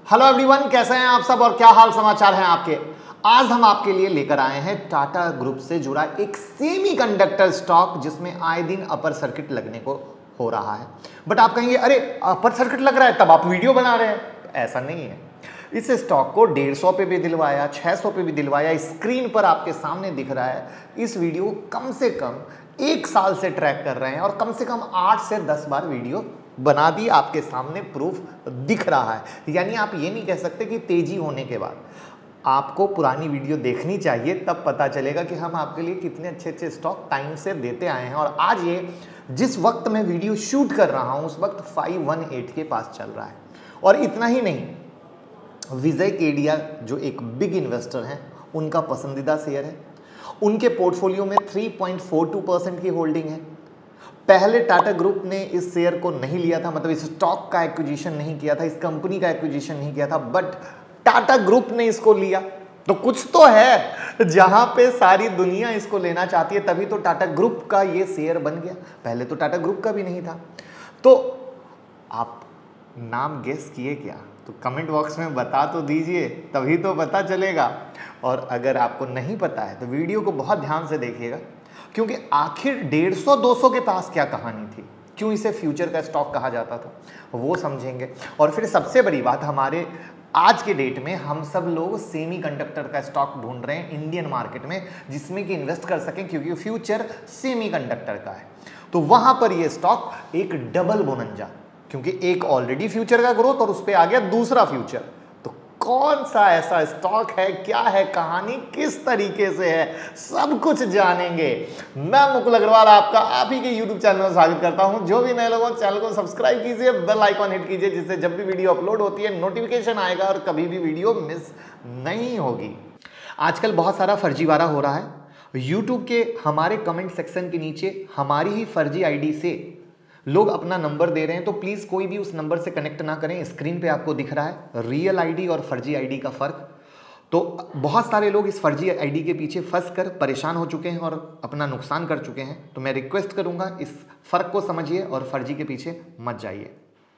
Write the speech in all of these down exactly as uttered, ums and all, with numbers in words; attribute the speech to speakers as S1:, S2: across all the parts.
S1: Hello everyone, कैसे हैं आप सब और क्या हाल समाचार हैं आपके। आज हम आपके लिए लेकर आए हैं टाटा ग्रुप से जुड़ा एक सेमीकंडक्टर स्टॉक जिसमें आए दिन अपर सर्किट लगने को हो रहा है। बट आप कहेंगे अरे अपर सर्किट लग रहा है तब आप वीडियो बना रहे हैं, तो ऐसा नहीं है। इस स्टॉक को डेढ़ सौ पे भी दिलवाया, छह सौ पे भी दिलवाया, स्क्रीन पर आपके सामने दिख रहा है। इस वीडियो कम से कम एक साल से ट्रैक कर रहे हैं और कम से कम आठ से दस बार वीडियो बना दी, आपके सामने प्रूफ दिख रहा है। यानी आप ये नहीं कह सकते कि तेजी होने के बाद आपको पुरानी वीडियो देखनी चाहिए, तब पता चलेगा कि हम आपके लिए कितने अच्छे अच्छे स्टॉक टाइम से देते आए हैं। और आज ये जिस वक्त मैं वीडियो शूट कर रहा हूं उस वक्त पाँच सौ अठारह के पास चल रहा है। और इतना ही नहीं, विजय केडिया जो एक बिग इन्वेस्टर हैं, उनका पसंदीदा शेयर है। उनके पोर्टफोलियो में तीन पॉइंट चार दो परसेंट की होल्डिंग है। पहले टाटा ग्रुप ने इस शेयर को नहीं लिया था, मतलब इस स्टॉक का एक्विजिशन नहीं किया था, इस कंपनी का एक्विजिशन नहीं किया था, बट टाटा ग्रुप ने इसको लिया। तो कुछ तो है, जहां पे सारी दुनिया इसको लेना चाहती है, तभी तो टाटा ग्रुप का ये शेयर बन गया। पहले तो टाटा ग्रुप का भी नहीं था। तो आप नाम गेस किए क्या? तो कमेंट बॉक्स में बता तो दीजिए, तभी तो पता चलेगा। और अगर आपको नहीं पता है तो वीडियो को बहुत ध्यान से देखिएगा, क्योंकि आखिर डेढ़ सौ दो सौ के पास क्या कहानी थी, क्यों इसे फ्यूचर का स्टॉक कहा जाता था, वो समझेंगे। और फिर सबसे बड़ी बात, हमारे आज के डेट में हम सब लोग सेमीकंडक्टर का स्टॉक ढूंढ रहे हैं इंडियन मार्केट में, जिसमें कि इन्वेस्ट कर सकें, क्योंकि फ्यूचर सेमीकंडक्टर का है। तो वहां पर ये स्टॉक एक डबल बोनंजा, क्योंकि एक ऑलरेडी फ्यूचर का ग्रोथ और उस पर आ गया दूसरा फ्यूचर। तो कौन सा ऐसा स्टॉक है, क्या है कहानी, किस तरीके से है, सब कुछ जानेंगे। मैं मुकुल अग्रवाल आपका आप ही के यूट्यूब चैनल में स्वागत करता हूं। जो भी नए लोगों चैनल को सब्सक्राइब कीजिए, बेल आइकॉन हिट कीजिए, जिससे जब भी वीडियो अपलोड होती है नोटिफिकेशन आएगा और कभी भी वीडियो मिस नहीं होगी। आजकल बहुत सारा फर्जीवाड़ा हो रहा है। यूट्यूब के हमारे कमेंट सेक्शन के नीचे हमारी ही फर्जी आईडी से लोग अपना नंबर दे रहे हैं, तो प्लीज़ कोई भी उस नंबर से कनेक्ट ना करें। स्क्रीन पे आपको दिख रहा है रियल आईडी और फर्जी आईडी का फ़र्क। तो बहुत सारे लोग इस फर्जी आईडी के पीछे फंस कर परेशान हो चुके हैं और अपना नुकसान कर चुके हैं। तो मैं रिक्वेस्ट करूंगा, इस फ़र्क को समझिए और फर्जी के पीछे मत जाइए।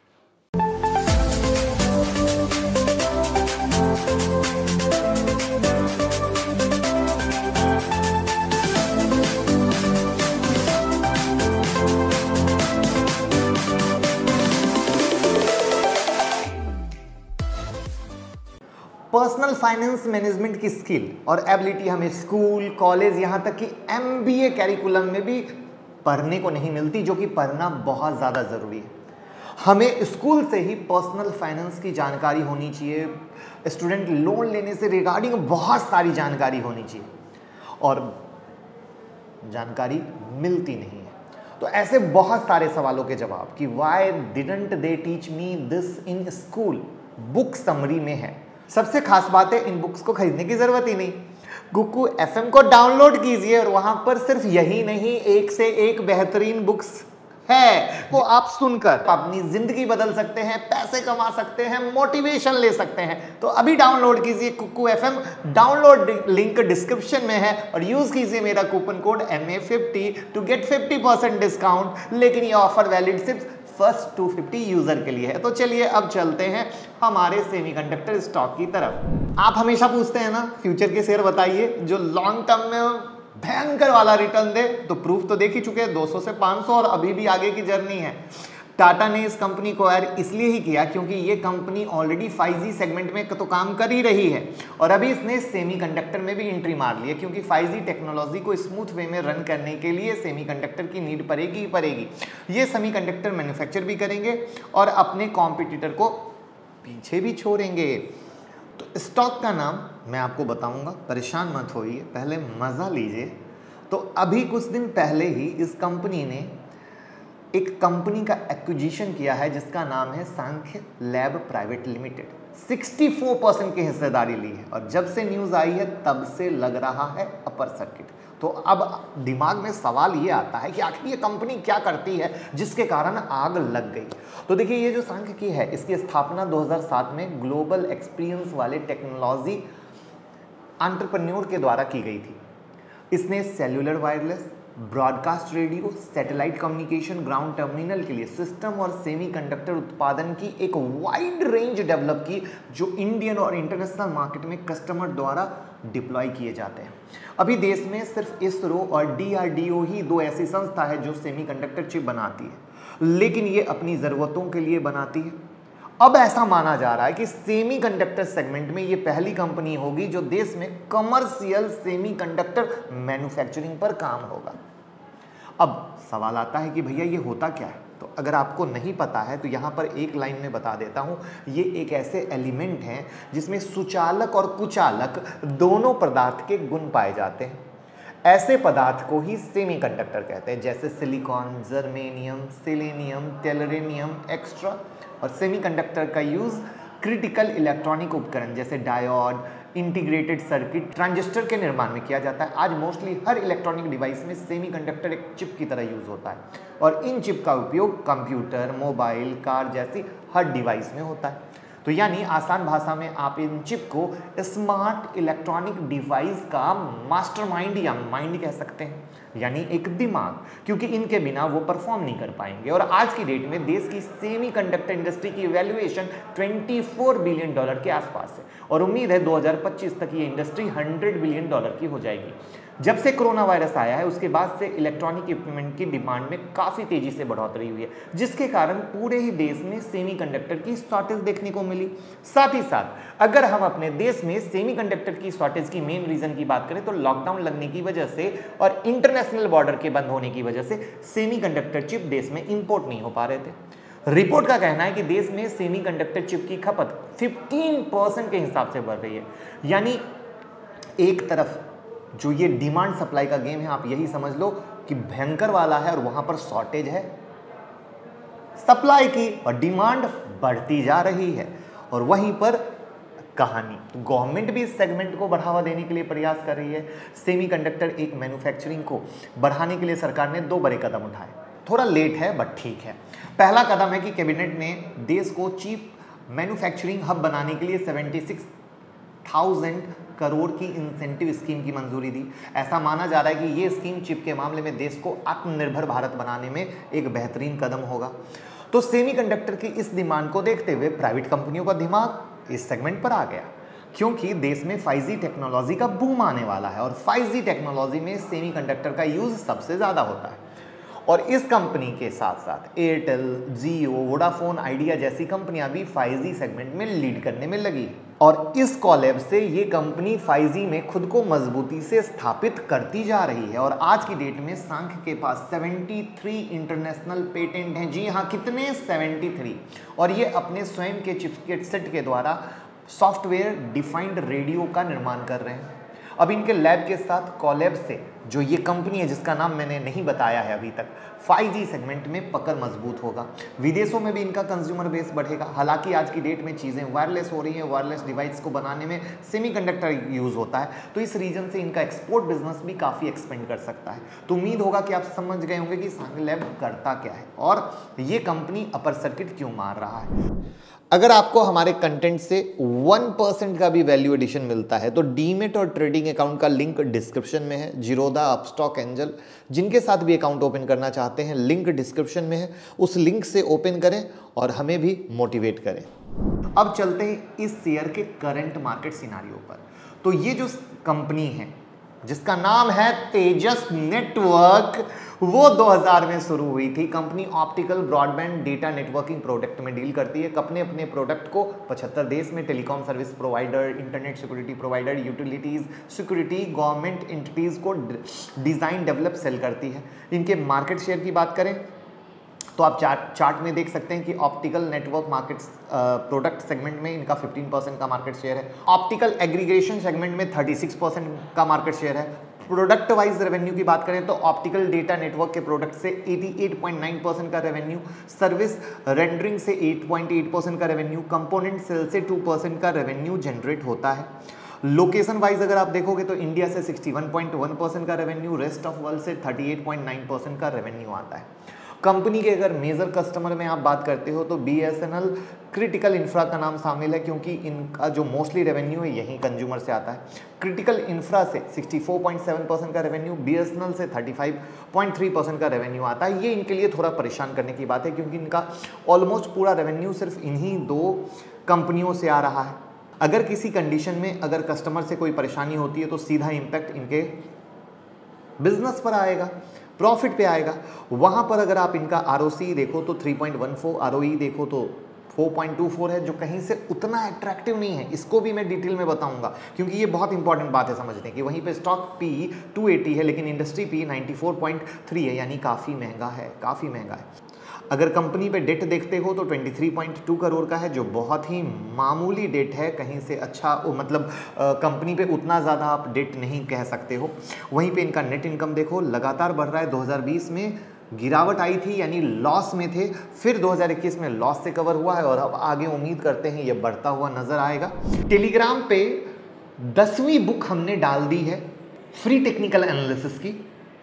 S1: पर्सनल फाइनेंस मैनेजमेंट की स्किल और एबिलिटी हमें स्कूल, कॉलेज, यहाँ तक कि एमबीए कैरिकुलम में भी पढ़ने को नहीं मिलती, जो कि पढ़ना बहुत ज़्यादा ज़रूरी है। हमें स्कूल से ही पर्सनल फाइनेंस की जानकारी होनी चाहिए। स्टूडेंट लोन लेने से रिगार्डिंग बहुत सारी जानकारी होनी चाहिए और जानकारी मिलती नहीं है। तो ऐसे बहुत सारे सवालों के जवाब कि why didn't they teach me this in school book summary में है। सबसे खास बात है, इन बुक्स को खरीदने की जरूरत ही नहीं। कुकू एफएम को डाउनलोड कीजिए और वहां पर सिर्फ यही नहीं, एक से एक बेहतरीन बुक्स है, वो आप सुनकर अपनी जिंदगी बदल सकते हैं, पैसे कमा सकते हैं, मोटिवेशन ले सकते हैं। तो अभी डाउनलोड कीजिए Kuku FM, download link description में है और यूज कीजिए मेरा coupon code M A fifty to get fifty percent discount. लेकिन ये ऑफर वैलिड सिर्फ फर्स्ट दो सौ पचास यूजर के लिए है। तो चलिए अब चलते हैं हमारे सेमीकंडक्टर स्टॉक की तरफ। आप हमेशा पूछते हैं ना, फ्यूचर के शेयर बताइए जो लॉन्ग टर्म में भयंकर वाला रिटर्न दे। तो प्रूफ तो देख ही चुके हैं, दो सौ से पाँच सौ और अभी भी आगे की जर्नी है। टाटा ने इस कंपनी को एक्वायर इसलिए ही किया क्योंकि ये company already five G segment में तो काम कर ही रही है और अभी इसने सेमीकंडक्टर में भी एंट्री मार ली है, क्योंकि फाइव जी टेक्नोलॉजी को स्मूथ वे में रन करने के लिए सेमीकंडक्टर की नीड पड़ेगी ही पड़ेगी। ये सेमीकंडक्टर मैन्युफैक्चर भी करेंगे और अपने कॉम्पिटिटर को पीछे भी छोड़ेंगे। तो स्टॉक का नाम मैं आपको बताऊंगा, परेशान मत होइए, पहले मज़ा लीजिए। तो अभी कुछ दिन पहले ही इस कंपनी ने एक कंपनी का एक्विजिशन किया है जिसका नाम है सांख्य लैब प्राइवेट लिमिटेड। चौंसठ परसेंट की हिस्सेदारी ली है और जब से न्यूज़ आई है तब से लग रहा है अपर सर्किट। तो अब दिमाग में सवाल ये आता है कि आखिर ये कंपनी क्या करती है जिसके कारण आग लग गई। तो देखिए, ये जो सांख्य की है, इसकी स्थापना दो हज़ार सात में ग्लोबल एक्सपीरियंस वाले टेक्नोलॉजी एंटरप्रेन्योर के द्वारा की गई थी। इसने cellular wireless, broadcast radio, satellite communication, ground terminal के लिए सिस्टम और सेमीकंडक्टर उत्पादन की एक वाइड रेंज डेवलप की, जो इंडियन और इंटरनेशनल मार्केट में कस्टमर द्वारा डिप्लॉय किए जाते हैं। अभी देश में सिर्फ इसरो और डी आर डी ओ ही दो ऐसी संस्था है जो सेमीकंडक्टर चिप बनाती है, लेकिन ये अपनी ज़रूरतों के लिए बनाती है। अब ऐसा माना जा रहा है कि सेमीकंडक्टर सेगमेंट में ये पहली कंपनी होगी जो देश में कमर्शियल सेमीकंडक्टर मैन्युफैक्चरिंग पर काम होगा। अब सवाल आता है कि भैया ये होता क्या है? तो अगर आपको नहीं पता है तो यहाँ पर एक लाइन में बता देता हूँ। ये एक ऐसे एलिमेंट हैं जिसमें सुचालक और कुचालक दोनों पदार्थ के गुण पाए जाते हैं। ऐसे पदार्थ को ही सेमीकंडक्टर कहते हैं, जैसे silicon, germanium, selenium, tellurium extra. और सेमीकंडक्टर का यूज़ क्रिटिकल इलेक्ट्रॉनिक उपकरण जैसे डायोड, इंटीग्रेटेड सर्किट, ट्रांजिस्टर के निर्माण में किया जाता है। आज मोस्टली हर इलेक्ट्रॉनिक डिवाइस में सेमीकंडक्टर एक चिप की तरह यूज़ होता है और इन चिप का उपयोग कंप्यूटर, मोबाइल, कार जैसी हर डिवाइस में होता है। तो यानी आसान भाषा में आप इन चिप को स्मार्ट इलेक्ट्रॉनिक डिवाइस का मास्टरमाइंड या माइंड कह सकते हैं, यानी एक दिमाग, क्योंकि इनके बिना वो परफॉर्म नहीं कर पाएंगे। और आज की डेट में देश की सेमीकंडक्टर इंडस्ट्री की वैल्यूएशन चौबीस बिलियन डॉलर के आसपास है और उम्मीद है दो हज़ार पच्चीस तक ये इंडस्ट्री सौ बिलियन डॉलर की हो जाएगी। जब से कोरोना वायरस आया है उसके बाद से इलेक्ट्रॉनिक इक्विपमेंट की डिमांड में काफ़ी तेज़ी से बढ़ोतरी हुई है, जिसके कारण पूरे ही देश में सेमीकंडक्टर की शॉर्टेज देखने को मिली। साथ ही साथ अगर हम अपने देश में सेमीकंडक्टर की शॉर्टेज की मेन रीज़न की बात करें तो लॉकडाउन लगने की वजह से और इंटरनेशनल बॉर्डर के बंद होने की वजह से सेमीकंडक्टर चिप देश में इंपोर्ट नहीं हो पा रहे थे। रिपोर्ट का कहना है कि देश में सेमीकंडक्टर चिप की खपत पंद्रह परसेंट के हिसाब से बढ़ रही है। यानी एक तरफ जो ये डिमांड सप्लाई का गेम है, आप यही समझ लो कि भयंकर वाला है और वहां पर शॉर्टेज है सप्लाई की और डिमांड बढ़ती जा रही है। और वहीं पर कहानी तो गवर्नमेंट भी इस सेगमेंट को बढ़ावा देने के लिए प्रयास कर रही है। सेमीकंडक्टर एक मैन्युफैक्चरिंग को बढ़ाने के लिए सरकार ने दो बड़े कदम उठाए। थोड़ा लेट है बट ठीक है। पहला कदम है कि कैबिनेट ने देश को चीप मैन्युफैक्चरिंग हब बनाने के लिए छिहत्तर हज़ार करोड़ की इंसेंटिव स्कीम की मंजूरी दी। ऐसा माना जा रहा है कि ये स्कीम चिप के मामले में देश को आत्मनिर्भर भारत बनाने में एक बेहतरीन कदम होगा। तो सेमीकंडक्टर की इस डिमांड को देखते हुए प्राइवेट कंपनियों का दिमाग इस सेगमेंट पर आ गया, क्योंकि देश में फाइव जी टेक्नोलॉजी का बूम आने वाला है और फाइव जी टेक्नोलॉजी में सेमीकंडक्टर का यूज सबसे ज़्यादा होता है। और इस कंपनी के साथ साथ एयरटेल, जियो, वोडाफोन आइडिया जैसी कंपनियां भी फाइव जी सेगमेंट में लीड करने में लगी और इस कॉलैब से ये कंपनी फाइव जी में खुद को मजबूती से स्थापित करती जा रही है। और आज की डेट में सांख के पास तिहत्तर इंटरनेशनल पेटेंट हैं। जी हाँ, कितने? तिहत्तर। और ये अपने स्वयं के चिपसेट के द्वारा सॉफ्टवेयर डिफाइंड रेडियो का निर्माण कर रहे हैं। अब इनके लैब के साथ कॉलैब से जो ये कंपनी है जिसका नाम मैंने नहीं बताया है अभी तक, फाइव जी सेगमेंट में पकड़ मजबूत होगा। विदेशों में भी इनका कंज्यूमर बेस बढ़ेगा। हालांकि आज की डेट में चीज़ें वायरलेस हो रही हैं, वायरलेस डिवाइस को बनाने में सेमीकंडक्टर यूज़ होता है, तो इस रीजन से इनका एक्सपोर्ट बिजनेस भी काफ़ी एक्सपेंड कर सकता है। तो उम्मीद होगा कि आप समझ गए होंगे कि सांग लैब करता क्या है और ये कंपनी अपर सर्किट क्यों मार रहा है। अगर आपको हमारे कंटेंट से वन परसेंट का भी वैल्यू एडिशन मिलता है तो डीमेट और ट्रेडिंग अकाउंट का लिंक डिस्क्रिप्शन में है। जीरोधा, अपस्टॉक, एंजल जिनके साथ भी अकाउंट ओपन करना चाहते हैं, लिंक डिस्क्रिप्शन में है, उस लिंक से ओपन करें और हमें भी मोटिवेट करें। अब चलते हैं इस शेयर के करंट मार्केट सिनारियो पर। तो ये जो कंपनी है जिसका नाम है तेजस नेटवर्क, वो दो हज़ार में शुरू हुई थी। Company optical broadband data networking product में डील करती है। अपने अपने प्रोडक्ट को पचहत्तर देश में telecom service provider, internet security provider, utilities, security, government entities को डिज़ाइन डेवलप सेल करती है। इनके मार्केट शेयर की बात करें तो आप चार्ट चार्ट में देख सकते हैं कि optical network market product segment में इनका पंद्रह परसेंट का मार्केट शेयर है। ऑप्टिकल एग्रीगेशन सेगमेंट में छत्तीस परसेंट का मार्केट शेयर है। प्रोडक्ट वाइज रेवेन्यू की बात करें तो ऑप्टिकल डेटा नेटवर्क के प्रोडक्ट से अट्ठासी पॉइंट नौ परसेंट का रेवेन्यू, सर्विस रेंडरिंग से आठ पॉइंट आठ परसेंट का रेवेन्यू, कंपोनेंट सेल से दो परसेंट का रेवेन्यू जनरेट होता है। लोकेशन वाइज अगर आप देखोगे तो इंडिया से इकसठ पॉइंट एक परसेंट का रेवेन्यू, रेस्ट ऑफ वर्ल्ड से अड़तीस पॉइंट नौ परसेंट का रेवेन्यू आता है। कंपनी के अगर मेजर कस्टमर में आप बात करते हो तो बीएसएनएल क्रिटिकल इंफ्रा का नाम शामिल है, क्योंकि इनका जो मोस्टली रेवेन्यू है यही कंज्यूमर से आता है। क्रिटिकल इंफ्रा से चौंसठ पॉइंट सात परसेंट का रेवेन्यू, बीएसएनएल से पैंतीस पॉइंट तीन परसेंट का रेवेन्यू आता है। ये इनके लिए थोड़ा परेशान करने की बात है, क्योंकि इनका ऑलमोस्ट पूरा रेवेन्यू सिर्फ इन्हीं दो कंपनियों से आ रहा है। अगर किसी कंडीशन में अगर कस्टमर से कोई परेशानी होती है तो सीधा इम्पैक्ट इनके बिजनेस पर आएगा, प्रॉफिट पे आएगा। वहाँ पर अगर आप इनका आरओसी देखो तो तीन पॉइंट एक चार, आरओई देखो तो चार पॉइंट दो चार है, जो कहीं से उतना अट्रैक्टिव नहीं है। इसको भी मैं डिटेल में बताऊंगा, क्योंकि ये बहुत इंपॉर्टेंट बात है समझने की। वहीं पे स्टॉक पी दो सौ अस्सी है, लेकिन इंडस्ट्री पी चौरानवे पॉइंट तीन है, यानी काफ़ी महंगा है, काफ़ी महंगा है। अगर कंपनी पे डेट देखते हो तो तेईस पॉइंट दो करोड़ का है, जो बहुत ही मामूली डेट है, कहीं से अच्छा मतलब कंपनी पे उतना ज़्यादा आप डेट नहीं कह सकते हो। वहीं पे इनका नेट इनकम देखो लगातार बढ़ रहा है। दो हज़ार बीस में गिरावट आई थी, यानी लॉस में थे, फिर दो हज़ार इक्कीस में लॉस से कवर हुआ है और अब आगे उम्मीद करते हैं ये बढ़ता हुआ नजर आएगा। टेलीग्राम पे दसवीं बुक हमने डाल दी है फ्री टेक्निकल एनालिसिस की।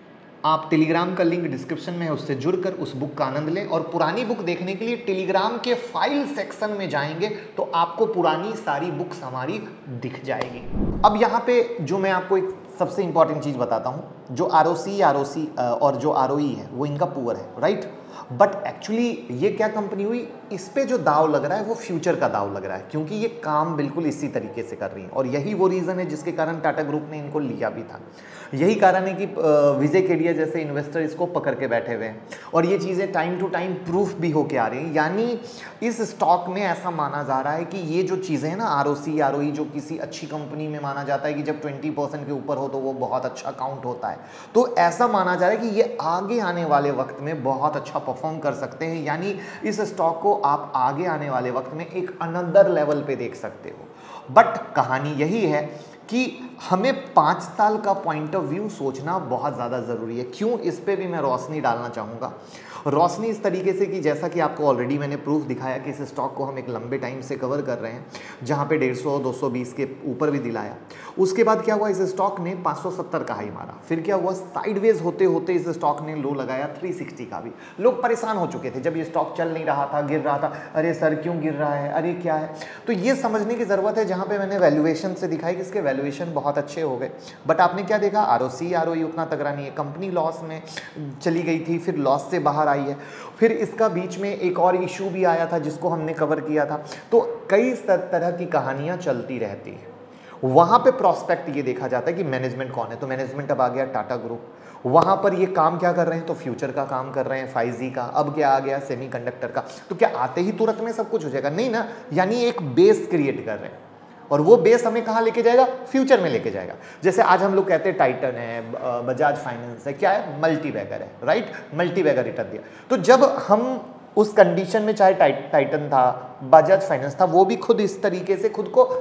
S1: आप टेलीग्राम का लिंक डिस्क्रिप्शन में है, उससे जुड़कर उस बुक का आनंद लें। और पुरानी बुक देखने के लिए टेलीग्राम के फाइल सेक्शन में जाएंगे तो आपको पुरानी सारी बुक्स हमारी दिख जाएगी। अब यहाँ पे जो मैं आपको एक सबसे इंपॉर्टेंट चीज़ बताता हूँ, जो आरओसी आरओसी और जो आरओई है वो इनका पुअर है, राइट। बट एक्चुअली ये क्या कंपनी हुई, इस पे जो दाव लग रहा है वो फ्यूचर का दाव लग रहा है, क्योंकि ये काम बिल्कुल इसी तरीके से कर रही है। और यही वो रीज़न है जिसके कारण टाटा ग्रुप ने इनको लिया भी था। यही कारण है कि विजय केडिया जैसे इन्वेस्टर इसको पकड़ के बैठे हुए हैं, और ये चीज़ें टाइम टू टाइम प्रूफ भी होके आ रही हैं। यानी इस स्टॉक में ऐसा माना जा रहा है कि ये जो चीज़ें हैं ना, आरओसी आरओई, जो किसी अच्छी कंपनी में माना जाता है कि जब बीस परसेंट के ऊपर हो तो वो बहुत अच्छा काउंट होता है, तो ऐसा माना जा रहा है कि ये आगे आने वाले वक्त में बहुत अच्छा परफॉर्म कर सकते हैं। यानी इस स्टॉक को आप आगे आने वाले वक्त में एक अनदर लेवल पे देख सकते हो। बट कहानी यही है कि हमें पाँच साल का पॉइंट ऑफ व्यू सोचना बहुत ज़्यादा ज़रूरी है। क्यों, इस पे भी मैं रोशनी डालना चाहूँगा। रोशनी इस तरीके से कि जैसा कि आपको ऑलरेडी मैंने प्रूफ दिखाया कि इस स्टॉक को हम एक लंबे टाइम से कवर कर रहे हैं, जहाँ पे डेढ़ सौ दो सौ बीस के ऊपर भी दिलाया। उसके बाद क्या हुआ, इस स्टॉक ने पाँच सौ सत्तर का हाई मारा। फिर क्या हुआ, साइडवेज होते होते इस स्टॉक ने लो लगाया तीन सौ साठ का भी। लोग परेशान हो चुके थे जब ये स्टॉक चल नहीं रहा था, गिर रहा था, अरे सर क्यों गिर रहा है, अरे क्या है। तो ये समझने की ज़रूरत है, जहाँ पे मैंने वैल्यूएशन से दिखाई कि इसके वैल्यूएशन बहुत अच्छे हो गए। बट आपने क्या देखा, आरओसी आरओई उतना तगड़ा नहीं है। कंपनी लॉस में चली गई थी, फिर लॉस से बाहर आई है। फिर इसका बीच में एक और इशू भी आया था जिसको हमने कवर किया था। तो कई तरह की कहानियां चलती रहती है। वहां पे प्रोस्पेक्ट ये देखा जाता है कि मैनेजमेंट कौन है, तो मैनेजमेंट अब आ गया टाटा ग्रुप। वहां पर ये काम क्या कर रहे हैं, तो फ्यूचर का काम कर रहे हैं, फाइव जी का। अब क्या आ गया, सेमीकंडक्टर का। तो क्या आते ही तुरंत में सब कुछ हो जाएगा, नहीं ना। यानी एक बेस क्रिएट कर रहे हैं, और वो बेस हमें कहाँ लेके जाएगा, फ्यूचर में लेके जाएगा। जैसे आज हम लोग कहते हैं टाइटन है, बजाज फाइनेंस है, क्या है, मल्टीबैगर है, राइट। मल्टीबैगर रिटर्न दिया। तो जब हम उस कंडीशन में, चाहे टाइ, टाइटन था, बजाज फाइनेंस था, वो भी खुद इस तरीके से खुद को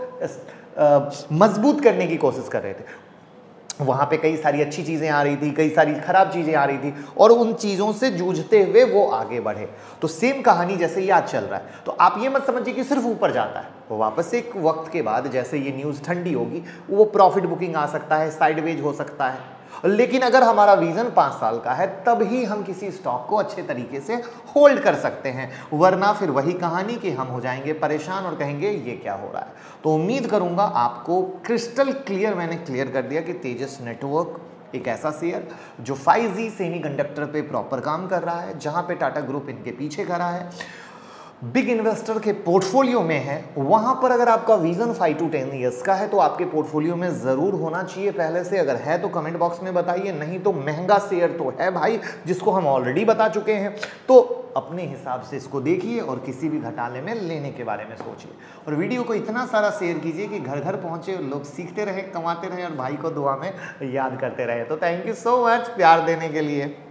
S1: मजबूत करने की कोशिश कर रहे थे। वहाँ पे कई सारी अच्छी चीज़ें आ रही थी, कई सारी खराब चीज़ें आ रही थी, और उन चीज़ों से जूझते हुए वो आगे बढ़े। तो सेम कहानी जैसे ये आज चल रहा है। तो आप ये मत समझिए कि सिर्फ ऊपर जाता है, वो वापस एक वक्त के बाद जैसे ये न्यूज़ ठंडी होगी वो प्रॉफिट बुकिंग आ सकता है, साइडवेज हो सकता है। लेकिन अगर हमारा विजन पाँच साल का है तब ही हम किसी स्टॉक को अच्छे तरीके से होल्ड कर सकते हैं, वरना फिर वही कहानी कि हम हो जाएंगे परेशान और कहेंगे ये क्या हो रहा है। तो उम्मीद करूंगा आपको क्रिस्टल क्लियर मैंने क्लियर कर दिया कि तेजस नेटवर्क एक ऐसा शेयर जो फाइव जी सेमीकंडक्टर पे प्रॉपर काम कर रहा है, जहां पे टाटा ग्रुप इनके पीछे खड़ा है, बिग इन्वेस्टर के पोर्टफोलियो में है। वहां पर अगर आपका vision five to ten years का है तो आपके पोर्टफोलियो में जरूर होना चाहिए पहले से। अगर है तो कमेंट बॉक्स में बताइए, नहीं तो महंगा शेयर तो है भाई, जिसको हम ऑलरेडी बता चुके हैं। तो अपने हिसाब से इसको देखिए और किसी भी घटाले में लेने के बारे में सोचिए, और वीडियो को इतना सारा शेयर कीजिए कि घर घर पहुंचे, लोग सीखते रहे, कमाते रहे और भाई को दुआ में याद करते रहे। तो थैंक यू सो मच प्यार देने के लिए।